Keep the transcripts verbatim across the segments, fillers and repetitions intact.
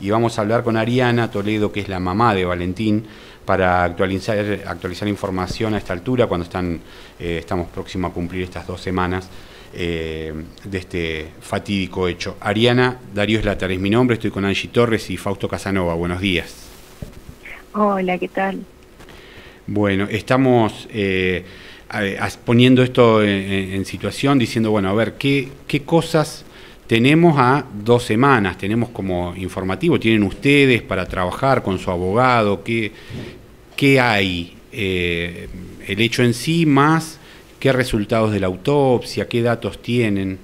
y vamos a hablar con Ariana Toledo, que es la mamá de Valentín, para actualizar, actualizar información a esta altura, cuando están, eh, estamos próximos a cumplir estas dos semanas eh, de este fatídico hecho. Ariana, Darío Slater es mi nombre, estoy con Angie Torres y Fausto Casanova. Buenos días. Hola, ¿qué tal? Bueno, estamos eh, poniendo esto en, en situación, diciendo, bueno, a ver, ¿qué, qué cosas tenemos a dos semanas? Tenemos como informativo, ¿tienen ustedes para trabajar con su abogado? ¿Qué, qué hay? Eh, el hecho en sí, más qué resultados de la autopsia, qué datos tienen.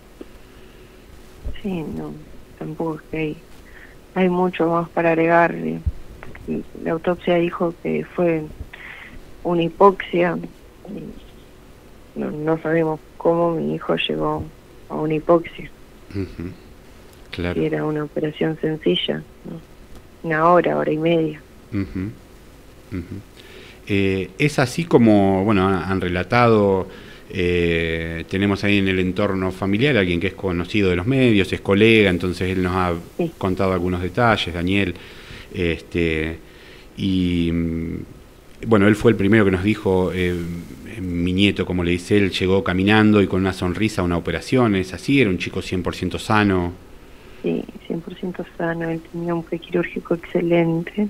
Sí, no, tampoco es que hay, hay mucho más para agregar. La autopsia dijo que fue una hipoxia. No, no sabemos cómo mi hijo llegó a una hipoxia. Uh-huh. Claro. Si era una operación sencilla, ¿no? Una hora, hora y media. Uh-huh. Uh-huh. Eh, es así como, bueno, han relatado, eh, tenemos ahí en el entorno familiar alguien que es conocido de los medios, es colega, entonces él nos ha sí. contado algunos detalles, Daniel, este, y bueno, él fue el primero que nos dijo, eh, mi nieto, como le dice él, llegó caminando y con una sonrisa a una operación. ¿Es así? ¿Era un chico cien por ciento sano? Sí, cien por ciento sano, él tenía un prequirúrgico excelente.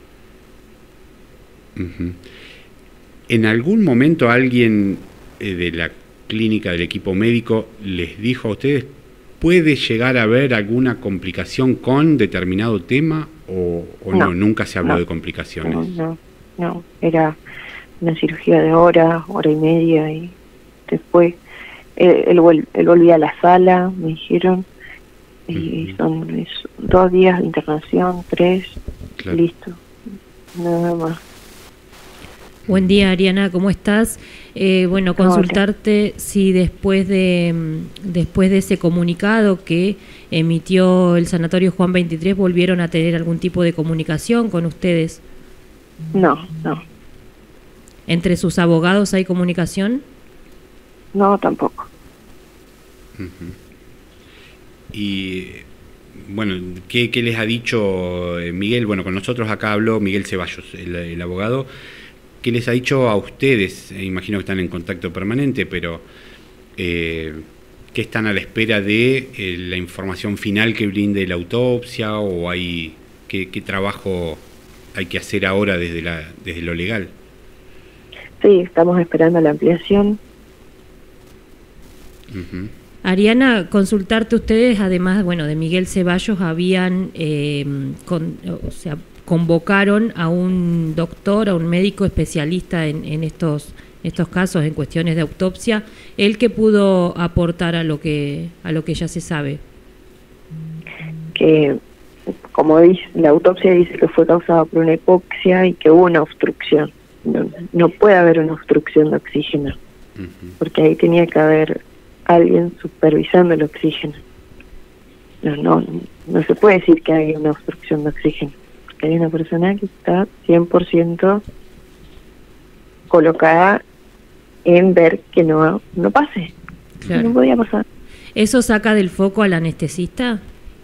Uh-huh. ¿En algún momento alguien eh, de la clínica, del equipo médico, les dijo a ustedes, puede llegar a haber alguna complicación con determinado tema o, o no, no? Nunca se habló no, de complicaciones. No, no, no, era una cirugía de hora, hora y media, y después él, él, vol él volvía a la sala, me dijeron, uh-huh. y son es, dos días de internación, tres, claro. Listo, nada más. Buen día, Ariana, ¿cómo estás? Eh, bueno, consultarte Hola. si después de después de ese comunicado que emitió el Sanatorio Juan veintitrés volvieron a tener algún tipo de comunicación con ustedes. No, no. ¿Entre sus abogados hay comunicación? No, tampoco. Uh-huh. Y bueno, ¿qué, qué les ha dicho Miguel? Bueno, con nosotros acá habló Miguel Ceballos, el, el abogado. ¿Qué les ha dicho a ustedes? Eh, imagino que están en contacto permanente, pero eh, ¿qué están a la espera de eh, la información final que brinde la autopsia o hay qué, qué trabajo hay que hacer ahora desde la desde lo legal? Sí, estamos esperando la ampliación. Uh-huh. Ariana, consultarte ustedes, además, bueno, de Miguel Ceballos, habían, eh, con, o sea, convocaron a un doctor, a un médico especialista en, en estos estos casos, en cuestiones de autopsia, ¿él qué pudo aportar a lo que a lo que ya se sabe? Que, como dice, la autopsia dice que fue causada por una hipoxia y que hubo una obstrucción. No, no puede haber una obstrucción de oxígeno, uh-huh. porque ahí tenía que haber alguien supervisando el oxígeno. No, no, no se puede decir que hay una obstrucción de oxígeno. Hay una persona que está cien por ciento colocada en ver que no, no pase. Claro. No podía pasar. ¿Eso saca del foco al anestesista?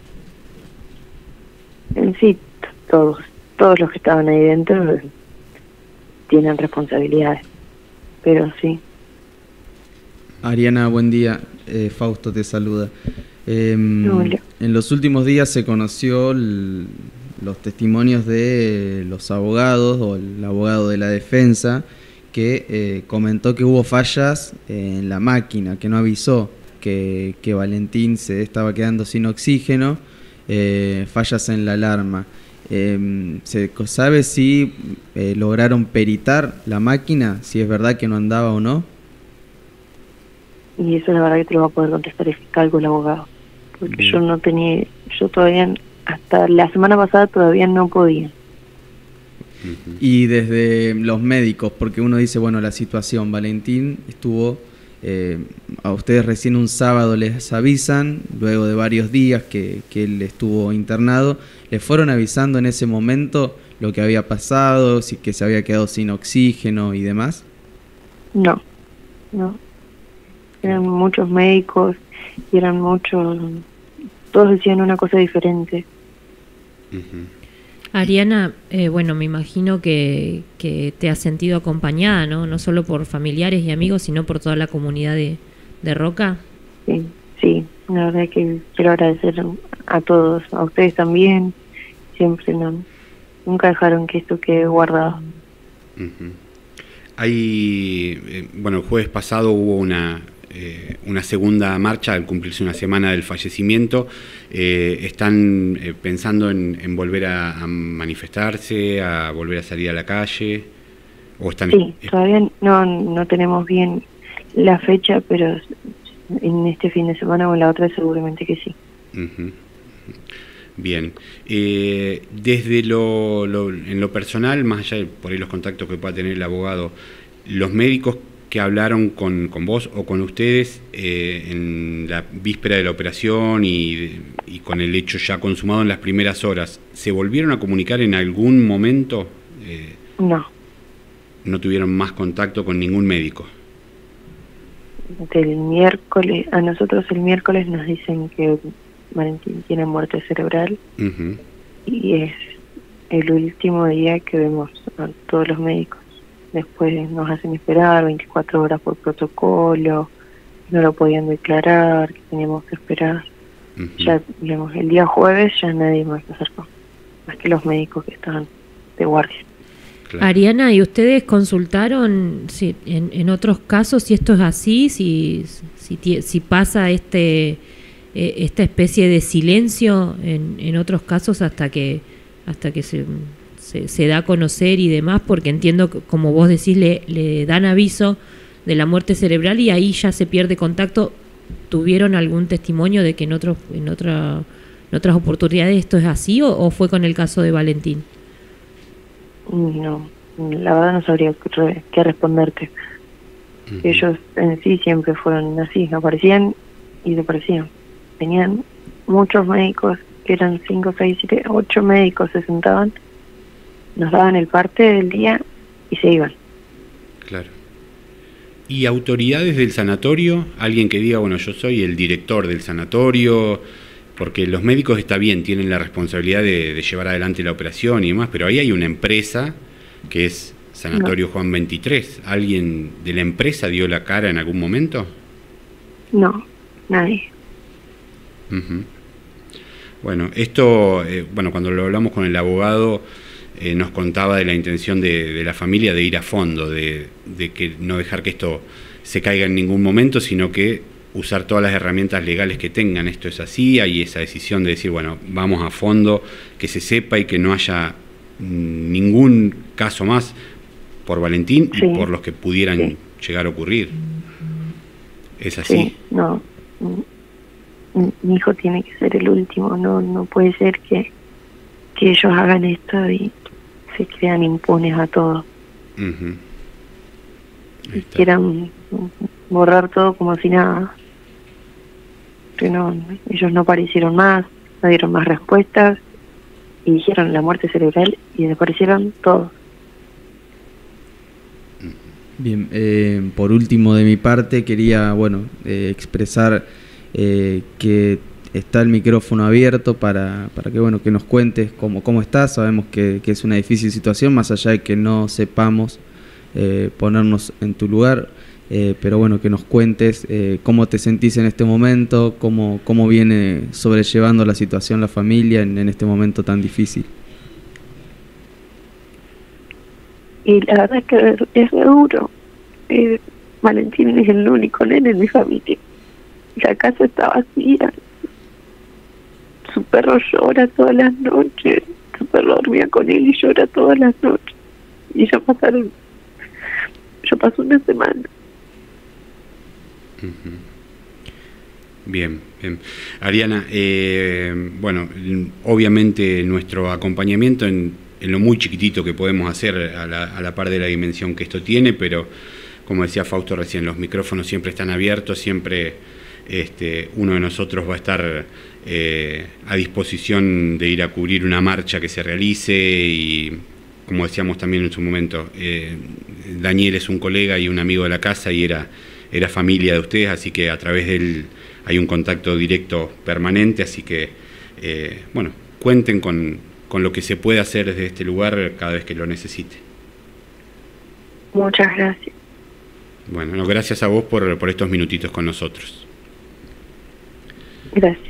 En sí, todos, todos los que estaban ahí dentro tienen responsabilidades, pero sí. Ariana, buen día. Eh, Fausto te saluda. Eh, en los últimos días se conoció el, los testimonios de los abogados o el abogado de la defensa que eh, comentó que hubo fallas en la máquina, que no avisó que, que Valentín se estaba quedando sin oxígeno, eh, fallas en la alarma. Eh, ¿se sabe si eh, lograron peritar la máquina, si es verdad que no andaba o no? Y eso la verdad que te lo va a poder contestar el fiscal o el abogado, porque Bien. yo no tenía, yo todavía, hasta la semana pasada todavía no podía. Y desde los médicos, porque uno dice, bueno, la situación, Valentín estuvo, eh, a ustedes recién un sábado les avisan, luego de varios días que, que él estuvo internado, ¿les fueron avisando en ese momento lo que había pasado, si que se había quedado sin oxígeno y demás? No, no. Eran muchos médicos y eran muchos, todos decían una cosa diferente. Uh-huh. Ariana, eh, bueno, me imagino que, que te has sentido acompañada, ¿no? No solo por familiares y amigos, sino por toda la comunidad de, de Roca. Sí, sí, la verdad que quiero agradecer a todos, a ustedes también, siempre no, nunca dejaron que esto quede guardado. Uh-huh. Hay, eh, bueno, el jueves pasado hubo una... Eh, una segunda marcha al cumplirse una semana del fallecimiento. Eh, ¿Están eh, pensando en, en volver a, a manifestarse, a volver a salir a la calle? ¿O están sí, todavía no, no tenemos bien la fecha, pero en este fin de semana o en la otra seguramente que sí. Uh-huh. Bien. Eh, desde lo, lo, en lo personal, más allá de por ahí los contactos que pueda tener el abogado, los médicos que hablaron con, con vos o con ustedes eh, en la víspera de la operación y, y con el hecho ya consumado en las primeras horas, ¿se volvieron a comunicar en algún momento? Eh, no. ¿No tuvieron más contacto con ningún médico? Del miércoles, a nosotros el miércoles nos dicen que Valentín tiene muerte cerebral. Uh-huh. Y es el último día que vemos a todos los médicos. Después nos hacen esperar veinticuatro horas por protocolo, no lo podían declarar, que teníamos que esperar. Uh-huh. Ya, digamos, el día jueves ya nadie más se acercó, más que los médicos que estaban de guardia. Claro. Ariana, ¿y ustedes consultaron si, en, en otros casos si esto es así, si, si, si pasa este eh, esta especie de silencio en, en otros casos hasta que hasta que se... Se, se da a conocer y demás, porque entiendo que, como vos decís, le, le dan aviso de la muerte cerebral y ahí ya se pierde contacto? ¿Tuvieron algún testimonio de que en otros en otra en otras oportunidades esto es así o, o fue con el caso de Valentín? No, la verdad no sabría qué, qué responderte. Uh-huh. Ellos en sí siempre fueron así, aparecían y desaparecían. Tenían muchos médicos, que eran cinco, seis, siete, ocho médicos, se sentaban, nos daban el parte del día y se iban. Claro. ¿Y autoridades del sanatorio? Alguien que diga, bueno, yo soy el director del sanatorio, porque los médicos está bien, tienen la responsabilidad de, de llevar adelante la operación y demás, pero ahí hay una empresa que es Sanatorio no. Juan veintitrés. ¿Alguien de la empresa dio la cara en algún momento? No, nadie. Uh-huh. Bueno, esto, eh, bueno, cuando lo hablamos con el abogado, Eh, nos contaba de la intención de, de la familia de ir a fondo, de, de que no dejar que esto se caiga en ningún momento, sino que usar todas las herramientas legales que tengan. Esto es así, hay esa decisión de decir, bueno, vamos a fondo, que se sepa y que no haya ningún caso más por Valentín sí. y por los que pudieran sí. llegar a ocurrir. ¿Es así? Sí, no. Mi hijo tiene que ser el último, no, no puede ser que, que ellos hagan esto y se crean impunes a todo. Uh-huh. Y quieran borrar todo como si nada. Que no, ellos no aparecieron más, no dieron más respuestas y dijeron la muerte cerebral y desaparecieron todos. Bien, eh, por último de mi parte quería, bueno, eh, expresar eh, que está el micrófono abierto para, para que bueno que nos cuentes cómo, cómo estás. Sabemos que, que es una difícil situación, más allá de que no sepamos eh, ponernos en tu lugar, eh, pero bueno, que nos cuentes eh, cómo te sentís en este momento, cómo, cómo viene sobrellevando la situación la familia en, en este momento tan difícil. Y la verdad es que es re duro. Eh, Valentín es el único nene en mi familia. La casa está vacía. Su perro llora todas las noches. Su perro dormía con él y llora todas las noches. Y ya pasaron, ya pasó una semana. Uh-huh. Bien, bien. Ariana, eh, bueno, obviamente nuestro acompañamiento en, en lo muy chiquitito que podemos hacer a la, a la par de la dimensión que esto tiene, pero como decía Fausto recién, los micrófonos siempre están abiertos, siempre este, uno de nosotros va a estar eh, a disposición de ir a cubrir una marcha que se realice y, como decíamos también en su momento, eh, Daniel es un colega y un amigo de la casa y era, era familia de ustedes, así que a través de él hay un contacto directo permanente, así que, eh, bueno, cuenten con, con lo que se puede hacer desde este lugar cada vez que lo necesite. Muchas gracias. Bueno, no, gracias a vos por, por estos minutitos con nosotros. Gracias.